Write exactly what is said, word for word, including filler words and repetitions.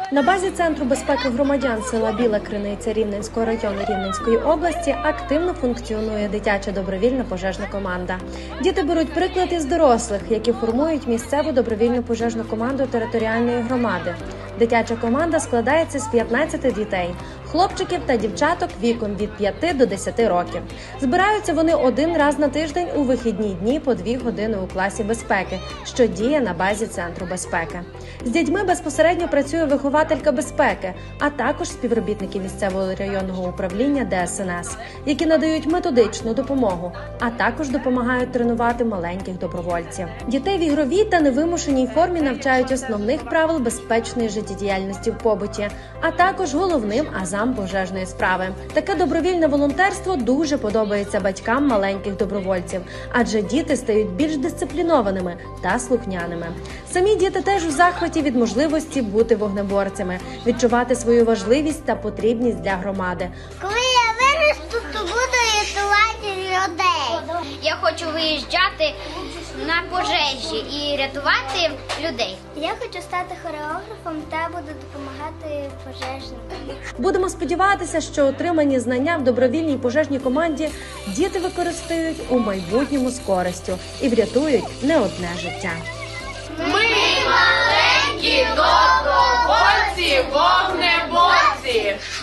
На базі Центру безпеки громадян села Біла Криниця Рівненського району Рівненської області активно функціонує дитяча добровільна пожежна команда. Діти беруть приклад із дорослих, які формують місцеву добровільну пожежну команду територіальної громади. Дитяча команда складається з п'ятнадцяти дітей – хлопчиків та дівчаток віком від п'яти до десяти років. Збираються вони один раз на тиждень у вихідні дні по дві години у класі безпеки, що діє на базі Центру безпеки. З дітьми безпосередньо працює вихователька безпеки, а також співробітники місцевого районного управління Де Ес Ен Ес, які надають методичну допомогу, а також допомагають тренувати маленьких добровольців. Дітей в ігровій та невимушеній формі навчають основних правил безпечної життєдіяльності в побуті, а також головним азам пожежної справи. Таке добровільне волонтерство дуже подобається батькам маленьких добровольців, адже діти стають більш дисциплінованими та слухняними. Самі діти теж у захваті від можливості бути вогнеборцями, відчувати свою важливість та потрібність для громади. Коли я виросту, то буду рятувати людей. Я хочу виїжджати на пожежі і рятувати людей. Я хочу стати хореографом та буду допомагати пожежникам. Будемо сподіватися, що отримані знання в добровільній пожежній команді діти використають у майбутньому з користю і врятують не одне життя. Ми маленькі добровольці, вогнеборці!